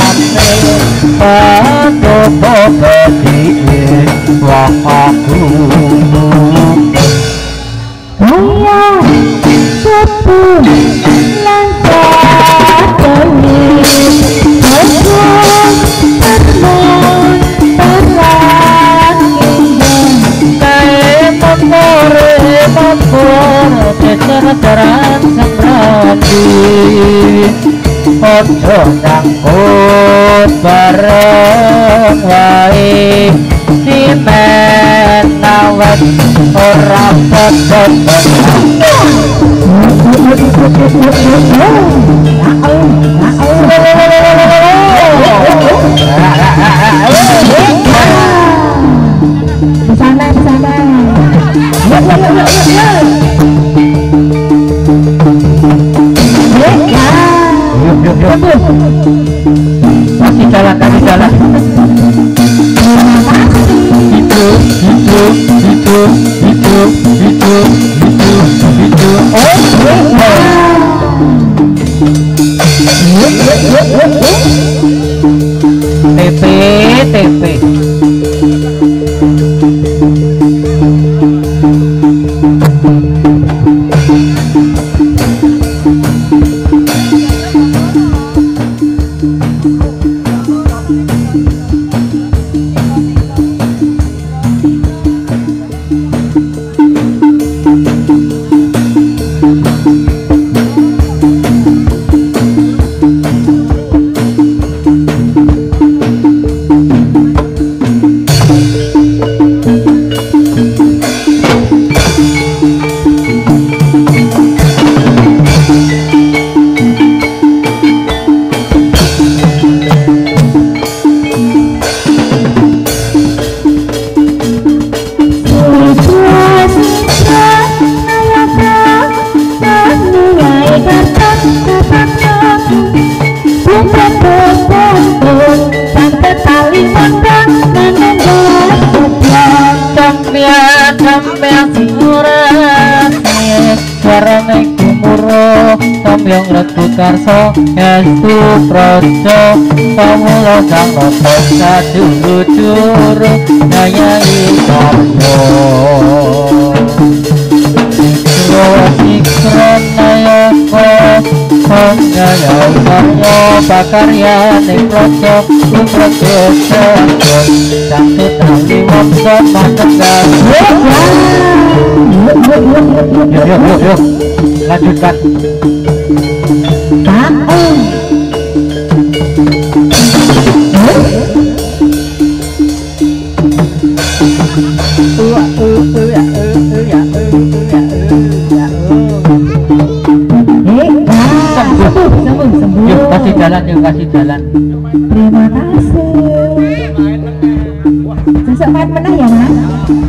Patopo gede wong aku kaya sepu lansat dewi aku terbang terang kaya mempore kecer-ceran sembrani ojo nyangkut bareng wae si menawet ora padha kasih jalan TP Sambyang Ratu Karso Estu Projo Pamulo Sang Noto Sadulu Juru Nyayangi Tombo Sikro Nayoko Nyaya Umaryo Pakarya Niprojo Umrojo Sanggo Sangtut Ahli Wongso Manenggal Yuk lanjutkan yuk kasih jalan terima kasih besok main menang ya mas